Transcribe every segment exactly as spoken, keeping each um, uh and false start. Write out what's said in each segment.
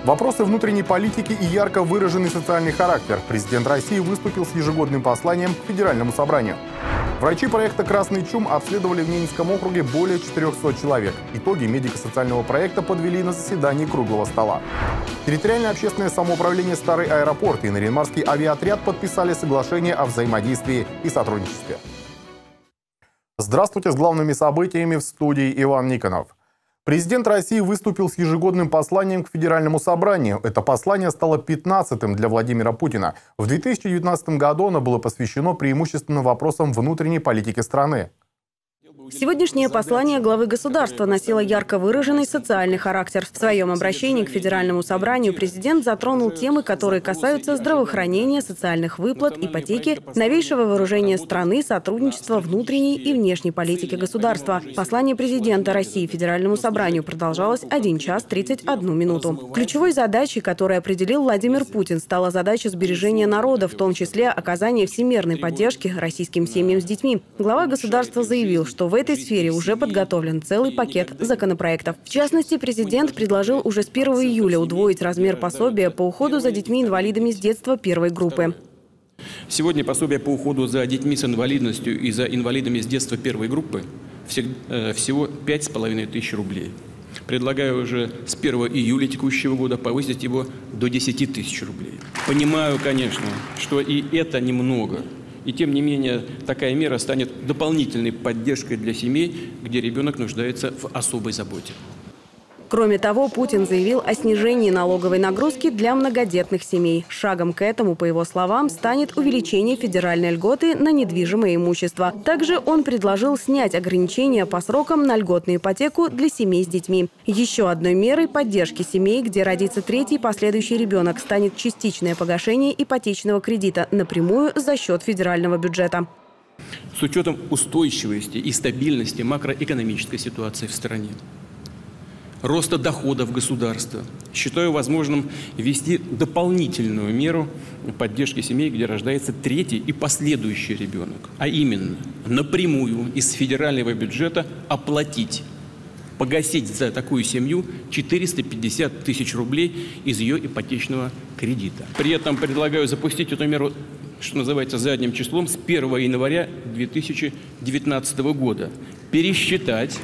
Вопросы внутренней политики и ярко выраженный социальный характер. Президент России выступил с ежегодным посланием к Федеральному собранию. Врачи проекта «Красный чум» обследовали в Ненецком округе более четырёхсот человек. Итоги медико-социального проекта подвели на заседании круглого стола. Территориальное общественное самоуправление «Старый аэропорт» и Нарьян-Марский авиаотряд подписали соглашение о взаимодействии и сотрудничестве. Здравствуйте, с главными событиями в студии Иван Никонов. Президент России выступил с ежегодным посланием к Федеральному собранию. Это послание стало пятнадцатым для Владимира Путина. В две тысячи девятнадцатом году оно было посвящено преимущественно вопросам внутренней политики страны. Сегодняшнее послание главы государства носило ярко выраженный социальный характер. В своем обращении к Федеральному собранию президент затронул темы, которые касаются здравоохранения, социальных выплат, ипотеки, новейшего вооружения страны, сотрудничества внутренней и внешней политики государства. Послание президента России Федеральному собранию продолжалось один час тридцать одну минуту. Ключевой задачей, которую определил Владимир Путин, стала задача сбережения народа, в том числе оказания всемирной поддержки российским семьям с детьми. Глава государства заявил, что в В этой сфере уже подготовлен целый пакет законопроектов. В частности, президент предложил уже с первого июля удвоить размер пособия по уходу за детьми-инвалидами с детства первой группы. Сегодня пособие по уходу за детьми с инвалидностью и за инвалидами с детства первой группы всего пять с половиной тысяч рублей. Предлагаю уже с первого июля текущего года повысить его до десяти тысяч рублей. Понимаю, конечно, что и это немного. И тем не менее, такая мера станет дополнительной поддержкой для семей, где ребенок нуждается в особой заботе. Кроме того, Путин заявил о снижении налоговой нагрузки для многодетных семей. Шагом к этому, по его словам, станет увеличение федеральной льготы на недвижимое имущество. Также он предложил снять ограничения по срокам на льготную ипотеку для семей с детьми. Еще одной мерой поддержки семей, где родится третий последующий ребенок, станет частичное погашение ипотечного кредита напрямую за счет федерального бюджета. С учетом устойчивости и стабильности макроэкономической ситуации в стране, роста доходов государства, считаю возможным ввести дополнительную меру поддержки семей, где рождается третий и последующий ребенок. А именно, напрямую из федерального бюджета оплатить, погасить за такую семью четыреста пятьдесят тысяч рублей из ее ипотечного кредита. При этом предлагаю запустить эту меру, что называется, задним числом с первого января две тысячи девятнадцатого года. Пересчитать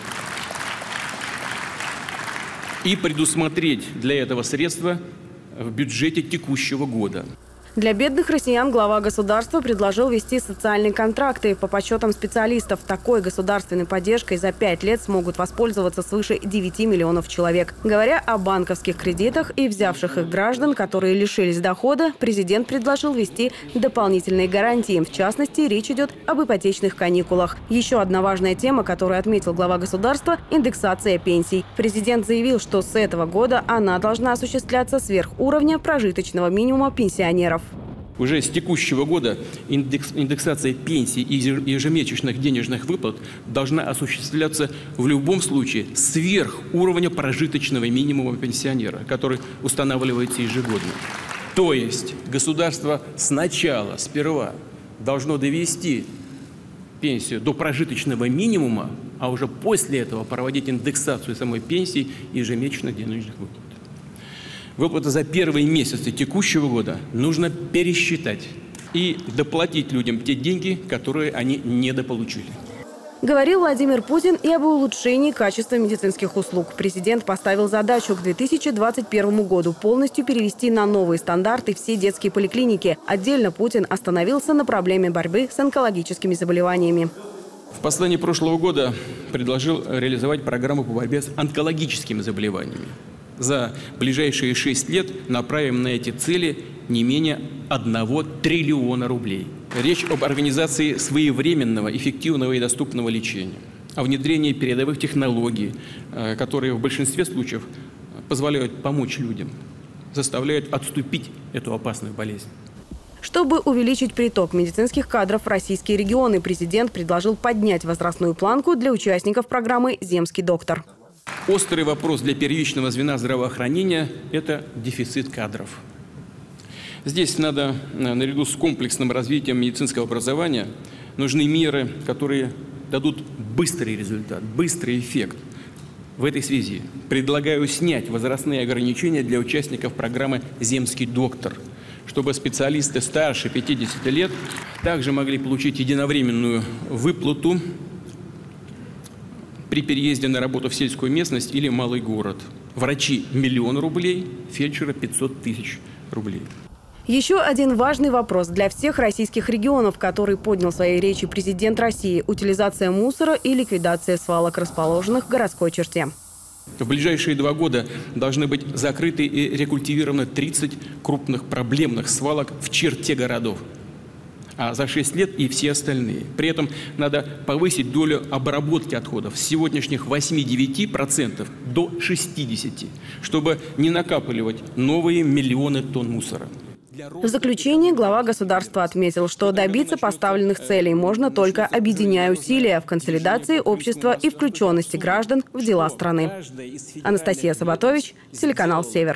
и предусмотреть для этого средства в бюджете текущего года. Для бедных россиян глава государства предложил ввести социальные контракты. По подсчетам специалистов, такой государственной поддержкой за пять лет смогут воспользоваться свыше девяти миллионов человек. Говоря о банковских кредитах и взявших их граждан, которые лишились дохода, президент предложил ввести дополнительные гарантии. В частности, речь идет об ипотечных каникулах. Еще одна важная тема, которую отметил глава государства – индексация пенсий. Президент заявил, что с этого года она должна осуществляться сверх уровня прожиточного минимума пенсионеров. Уже с текущего года индекс, индексация пенсий и ежемесячных денежных выплат должна осуществляться в любом случае сверх уровня прожиточного минимума пенсионера, который устанавливается ежегодно. То есть государство сначала, сперва должно довести пенсию до прожиточного минимума, а уже после этого проводить индексацию самой пенсии и ежемесячных денежных выплат. Выплаты за первые месяцы текущего года нужно пересчитать и доплатить людям те деньги, которые они недополучили. Говорил Владимир Путин и об улучшении качества медицинских услуг. Президент поставил задачу к две тысячи двадцать первому году полностью перевести на новые стандарты все детские поликлиники. Отдельно Путин остановился на проблеме борьбы с онкологическими заболеваниями. В послании прошлого года предложил реализовать программу по борьбе с онкологическими заболеваниями. За ближайшие шесть лет направим на эти цели не менее одного триллиона рублей. Речь об организации своевременного, эффективного и доступного лечения, о внедрении передовых технологий, которые в большинстве случаев позволяют помочь людям, заставляют отступить эту опасную болезнь. Чтобы увеличить приток медицинских кадров в российские регионы, президент предложил поднять возрастную планку для участников программы «Земский доктор». Острый вопрос для первичного звена здравоохранения – это дефицит кадров. Здесь надо, наряду с комплексным развитием медицинского образования, нужны меры, которые дадут быстрый результат, быстрый эффект. В этой связи предлагаю снять возрастные ограничения для участников программы «Земский доктор», чтобы специалисты старше пятидесяти лет также могли получить единовременную выплату при переезде на работу в сельскую местность или малый город. Врачи – миллион рублей, фельдшеры – пятьсот тысяч рублей. Еще один важный вопрос для всех российских регионов, который поднял в своей речи президент России – утилизация мусора и ликвидация свалок, расположенных в городской черте. В ближайшие два года должны быть закрыты и рекультивированы тридцать крупных проблемных свалок в черте городов, а за шесть лет и все остальные. При этом надо повысить долю обработки отходов с сегодняшних восьми-девяти процентов до шестидесяти процентов, чтобы не накапливать новые миллионы тонн мусора. В заключение глава государства отметил, что добиться поставленных целей можно только объединяя усилия в консолидации общества и включенности граждан в дела страны. Анастасия Сабатович, телеканал «Север».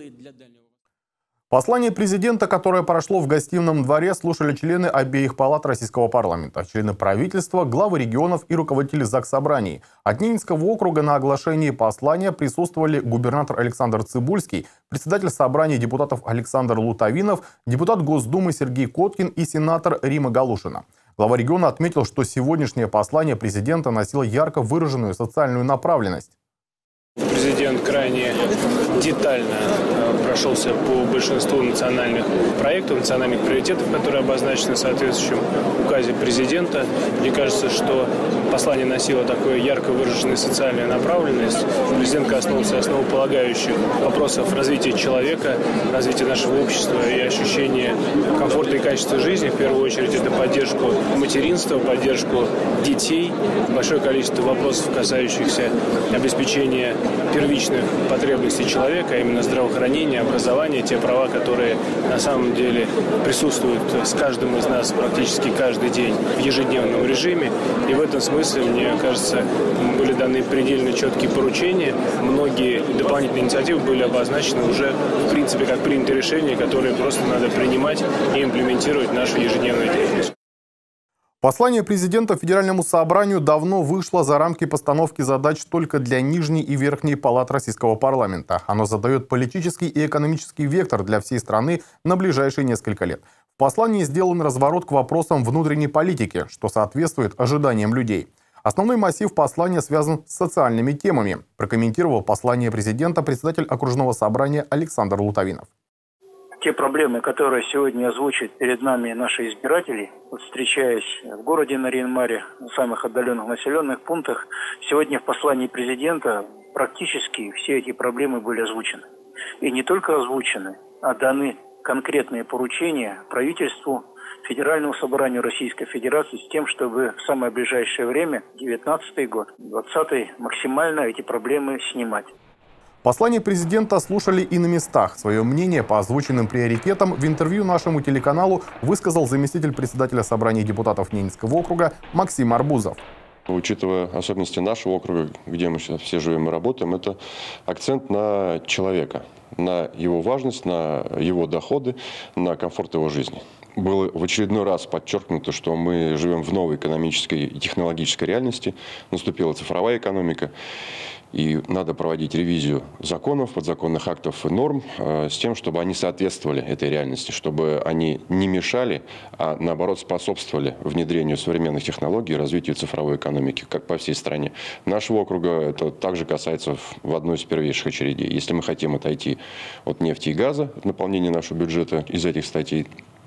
Послание президента, которое прошло в гостином дворе, слушали члены обеих палат российского парламента, члены правительства, главы регионов и руководители заксобраний. От Ненецкого округа на оглашении послания присутствовали губернатор Александр Цыбульский, председатель собрания депутатов Александр Лутовинов, депутат Госдумы Сергей Коткин и сенатор Рима Галушина. Глава региона отметил, что сегодняшнее послание президента носило ярко выраженную социальную направленность. Президент крайне детально прошелся по большинству национальных проектов, национальных приоритетов, которые обозначены в соответствующем указе президента. Мне кажется, что послание носило такую ярко выраженную социальную направленность. Президент коснулся основополагающих вопросов развития человека, развития нашего общества и ощущения комфорта и качества жизни. В первую очередь это поддержку материнства, поддержку детей, большое количество вопросов, касающихся обеспечения первичных потребностей человека, а именно здравоохранения, образования, те права, которые на самом деле присутствуют с каждым из нас практически каждый день в ежедневном режиме. И в этом смысле, мне кажется, были даны предельно четкие поручения. Многие дополнительные инициативы были обозначены уже, в принципе, как принятые решения, которые просто надо принимать и имплементировать в нашу ежедневную деятельность. Послание президента Федеральному собранию давно вышло за рамки постановки задач только для нижней и верхней палат российского парламента. Оно задает политический и экономический вектор для всей страны на ближайшие несколько лет. В послании сделан разворот к вопросам внутренней политики, что соответствует ожиданиям людей. Основной массив послания связан с социальными темами, прокомментировал послание президента председатель окружного собрания Александр Лутовинов. Те проблемы, которые сегодня озвучат перед нами наши избиратели, вот встречаясь в городе Нарьян-Маре, в самых отдаленных населенных пунктах, сегодня в послании президента практически все эти проблемы были озвучены. И не только озвучены, а даны конкретные поручения правительству, Федеральному собранию Российской Федерации с тем, чтобы в самое ближайшее время, девятнадцатый год, двадцатый, максимально эти проблемы снимать. Послание президента слушали и на местах. Свое мнение по озвученным приоритетам в интервью нашему телеканалу высказал заместитель председателя собрания депутатов Ненецкого округа Максим Арбузов. Учитывая особенности нашего округа, где мы сейчас все живем и работаем, это акцент на человека, на его важность, на его доходы, на комфорт его жизни. Было в очередной раз подчеркнуто, что мы живем в новой экономической и технологической реальности, наступила цифровая экономика. И надо проводить ревизию законов, подзаконных актов и норм э, с тем, чтобы они соответствовали этой реальности, чтобы они не мешали, а наоборот способствовали внедрению современных технологий и развитию цифровой экономики, как по всей стране. Нашего округа это также касается в, в одной из первейших очередей. Если мы хотим отойти от нефти и газа, от наполнения нашего бюджета из этих статей,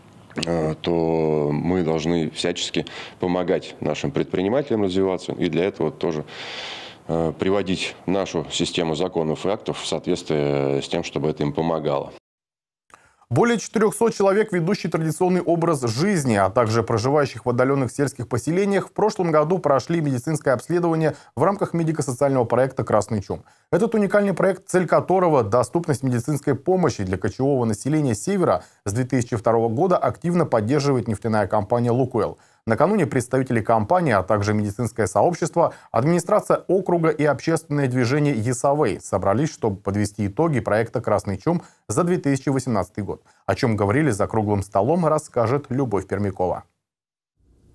э, то мы должны всячески помогать нашим предпринимателям развиваться, и для этого тоже приводить нашу систему законов и актов в соответствие с тем, чтобы это им помогало. Более четырёхсот человек, ведущих традиционный образ жизни, а также проживающих в отдаленных сельских поселениях, в прошлом году прошли медицинское обследование в рамках медико-социального проекта «Красный чум». Этот уникальный проект, цель которого – доступность медицинской помощи для кочевого населения Севера, с две тысячи второго года активно поддерживает нефтяная компания «Лукойл». Накануне представители компании, а также медицинское сообщество, администрация округа и общественное движение «Ясавей» собрались, чтобы подвести итоги проекта «Красный чум» за две тысячи восемнадцатый год. О чем говорили за круглым столом, расскажет Любовь Пермякова.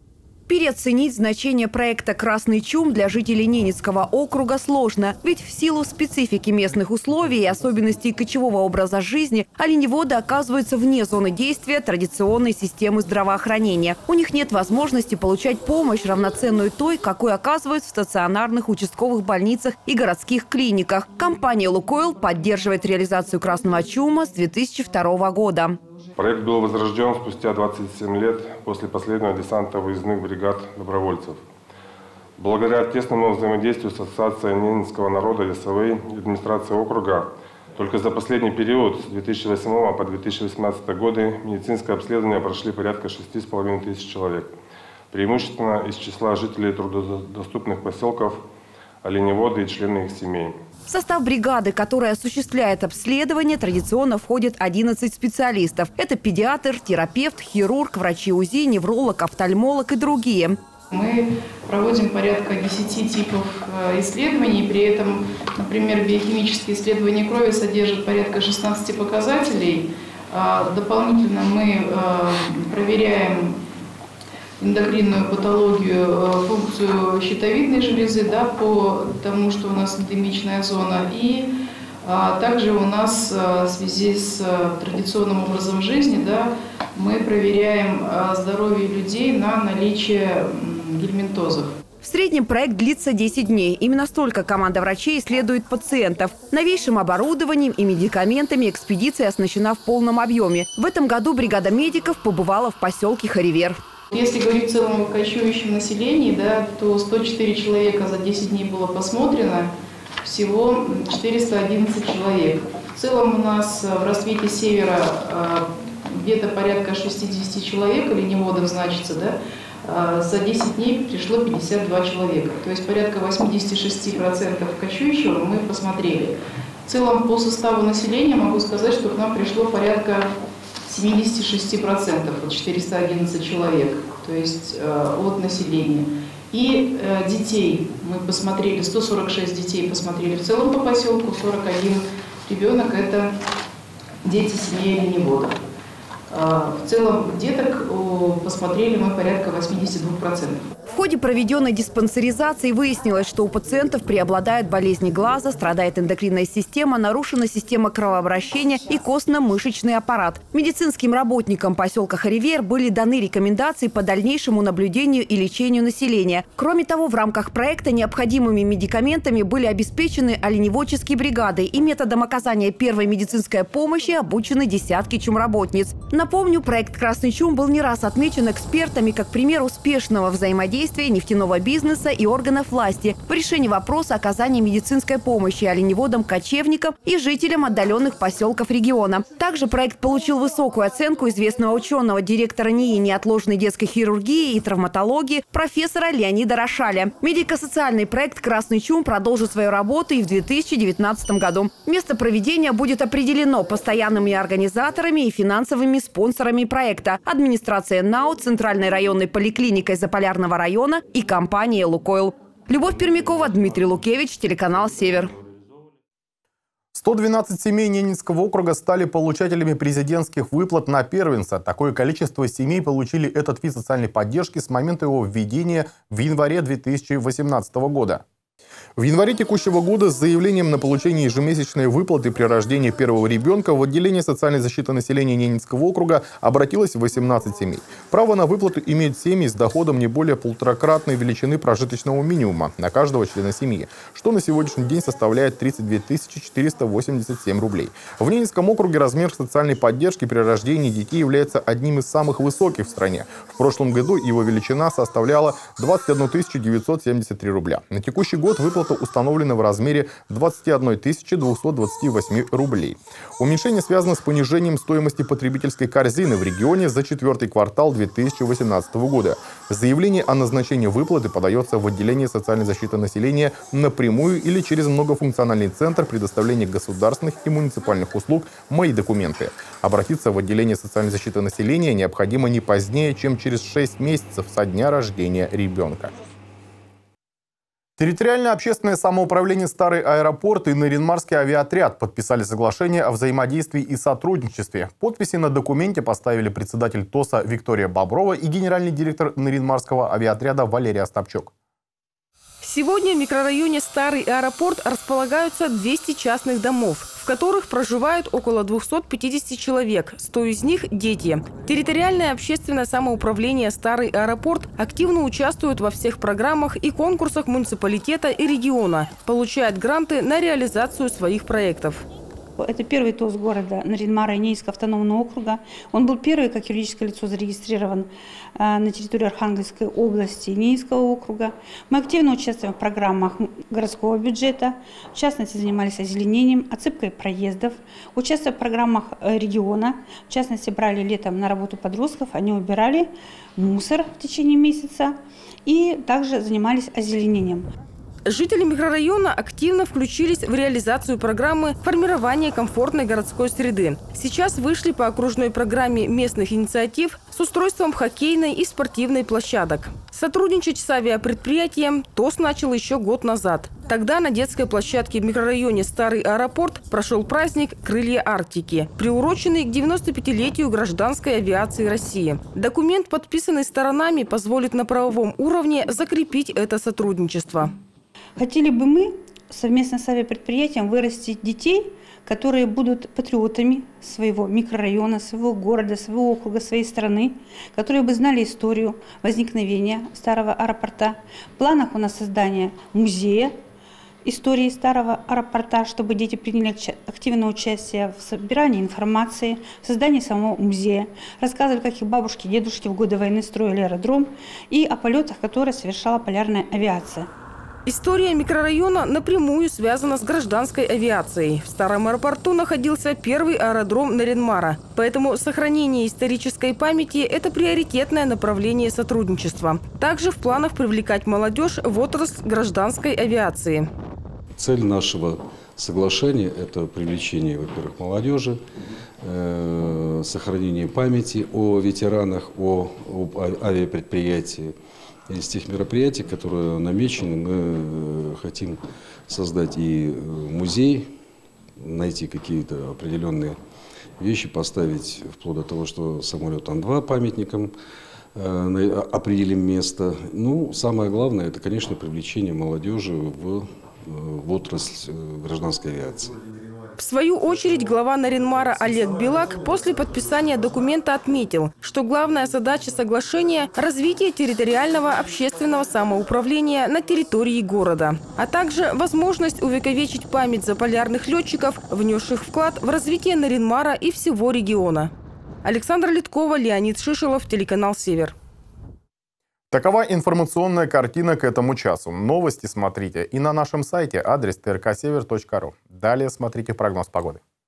Переоценить значение проекта «Красный чум» для жителей Ненецкого округа сложно. Ведь в силу специфики местных условий и особенностей кочевого образа жизни оленеводы оказываются вне зоны действия традиционной системы здравоохранения. У них нет возможности получать помощь, равноценную той, какой оказывают в стационарных участковых больницах и городских клиниках. Компания «Лукойл» поддерживает реализацию «Красного чума» с две тысячи второго года. Проект был возрожден спустя двадцать семь лет после последнего десанта выездных бригад добровольцев. Благодаря тесному взаимодействию с Ассоциацией Ненецкого народа эс вэ и администрацией округа только за последний период с две тысячи восьмого по две тысячи восемнадцатый годы медицинское обследование прошли порядка шести с половиной тысяч человек. Преимущественно из числа жителей труднодоступных поселков, оленеводы и члены их семей. В состав бригады, которая осуществляет обследование, традиционно входит одиннадцать специалистов. Это педиатр, терапевт, хирург, врачи УЗИ, невролог, офтальмолог и другие. Мы проводим порядка десяти типов исследований. При этом, например, биохимические исследования крови содержат порядка шестнадцати показателей. Дополнительно мы проверяем эндокринную патологию, функцию щитовидной железы, да, по тому, что у нас эндемичная зона. И а, также у нас а, в связи с а, традиционным образом жизни, да, мы проверяем а, здоровье людей на наличие гельминтозов. В среднем проект длится десять дней. Именно столько команда врачей исследует пациентов. Новейшим оборудованием и медикаментами экспедиция оснащена в полном объеме. В этом году бригада медиков побывала в поселке Харивер. Если говорить в целом о кочующем населении, да, то сто четыре человека за десять дней было посмотрено, всего четыреста одиннадцать человек. В целом у нас в рассвете севера где-то порядка шестидесяти человек, оленеводов значится, да, за десять дней пришло пятьдесят два человека. То есть порядка восьмидесяти шести процентов кочующего мы посмотрели. В целом по составу населения могу сказать, что к нам пришло порядка семидесяти шести процентов, вот четыреста одиннадцать человек, то есть э, от населения. И э, детей мы посмотрели, сто сорок шесть детей посмотрели в целом по поселку, сорок один ребенок – это дети семьи оленеводов. Э, в целом деток о, посмотрели мы порядка восьмидесяти двух процентов. В ходе проведенной диспансеризации выяснилось, что у пациентов преобладают болезни глаза, страдает эндокринная система, нарушена система кровообращения и костно-мышечный аппарат. Медицинским работникам поселка Харивер были даны рекомендации по дальнейшему наблюдению и лечению населения. Кроме того, в рамках проекта необходимыми медикаментами были обеспечены оленеводческие бригады, и методом оказания первой медицинской помощи обучены десятки чумработниц. Напомню, проект «Красный чум» был не раз отмечен экспертами как пример успешного взаимодействия нефтяного бизнеса и органов власти в решении вопроса оказания медицинской помощи оленеводам-кочевникам и жителям отдаленных поселков региона. Также проект получил высокую оценку известного ученого, директора НИИ неотложной детской хирургии и травматологии профессора Леонида Рошаля. Медико-социальный проект «Красный чум» продолжит свою работу и в две тысячи девятнадцатом году. Место проведения будет определено постоянными организаторами и финансовыми спонсорами проекта: администрация НАУ, Центральной районной поликлиникой Заполярного района и компания «Лукойл». Любовь Пермякова, Дмитрий Лукевич, телеканал «Север». сто двенадцать семей Ненецкого округа стали получателями президентских выплат на первенца. Такое количество семей получили этот вид социальной поддержки с момента его введения в январе две тысячи восемнадцатого года. В январе текущего года с заявлением на получение ежемесячной выплаты при рождении первого ребенка в отделение социальной защиты населения Ненецкого округа обратилось восемнадцать семей. Право на выплату имеют семьи с доходом не более полуторакратной величины прожиточного минимума на каждого члена семьи, что на сегодняшний день составляет тридцать две тысячи четыреста восемьдесят семь рублей. В Ненецком округе размер социальной поддержки при рождении детей является одним из самых высоких в стране. В прошлом году его величина составляла двадцать одну тысячу девятьсот семьдесят три рубля. На текущий год выплата установлена в размере двадцати одной тысячи двухсот двадцати восьми рублей. Уменьшение связано с понижением стоимости потребительской корзины в регионе за четвертый квартал две тысячи восемнадцатого года. Заявление о назначении выплаты подается в отделение социальной защиты населения напрямую или через многофункциональный центр предоставления государственных и муниципальных услуг «Мои документы». Обратиться в отделение социальной защиты населения необходимо не позднее, чем через шесть месяцев со дня рождения ребенка. Территориальное общественное самоуправление «Старый аэропорт» и Нарьян-Марский авиаотряд подписали соглашение о взаимодействии и сотрудничестве. Подписи на документе поставили председатель ТОСа Виктория Боброва и генеральный директор Нарьян-Марского авиаотряда Валерий Остапчук. Сегодня в микрорайоне «Старый аэропорт» располагаются двести частных домов, в которых проживают около двухсот пятидесяти человек, сто из них – дети. Территориальное общественное самоуправление «Старый аэропорт» активно участвует во всех программах и конкурсах муниципалитета и региона, получает гранты на реализацию своих проектов. Это первый ТОС города Нарьян-Мара и Ненецкого автономного округа. Он был первый, как юридическое лицо, зарегистрирован на территории Архангельской области и Ненецкого округа. Мы активно участвуем в программах городского бюджета. В частности, занимались озеленением, отсыпкой проездов. Участвовали в программах региона. В частности, брали летом на работу подростков. Они убирали мусор в течение месяца и также занимались озеленением. Жители микрорайона активно включились в реализацию программы формирования комфортной городской среды. Сейчас вышли по окружной программе местных инициатив с устройством хоккейной и спортивной площадок. Сотрудничать с авиапредприятием ТОС начал еще год назад. Тогда на детской площадке в микрорайоне «Старый аэропорт» прошел праздник «Крылья Арктики», приуроченный к девяностопятилетию гражданской авиации России. Документ, подписанный сторонами, позволит на правовом уровне закрепить это сотрудничество. Хотели бы мы совместно с авиапредприятием вырастить детей, которые будут патриотами своего микрорайона, своего города, своего округа, своей страны, которые бы знали историю возникновения старого аэропорта. В планах у нас создание музея истории старого аэропорта, чтобы дети приняли активное участие в собирании информации, в создании самого музея, рассказывали, как их бабушки, дедушки в годы войны строили аэродром и о полетах, которые совершала полярная авиация. История микрорайона напрямую связана с гражданской авиацией. В старом аэропорту находился первый аэродром Нарьян-Мара. Поэтому сохранение исторической памяти – это приоритетное направление сотрудничества. Также в планах привлекать молодежь в отрасль гражданской авиации. Цель нашего соглашения – это привлечение, во-первых, молодежи, э, сохранение памяти о ветеранах, о, о авиапредприятии. Из тех мероприятий, которые намечены, мы хотим создать и музей, найти какие-то определенные вещи, поставить вплоть до того, что самолет Ан два памятником определим место. Ну, самое главное, это, конечно, привлечение молодежи в, в отрасль гражданской авиации. В свою очередь, глава Нарьян-Мара Олег Белак после подписания документа отметил, что главная задача соглашения – развитие территориального общественного самоуправления на территории города, а также возможность увековечить память заполярных летчиков, внесших вклад в развитие Нарьян-Мара и всего региона. Александра Литкова, Леонид Шишелов, телеканал «Север». Такова информационная картина к этому часу. Новости смотрите и на нашем сайте, адрес тэ эр ка север точка ру. Далее смотрите прогноз погоды.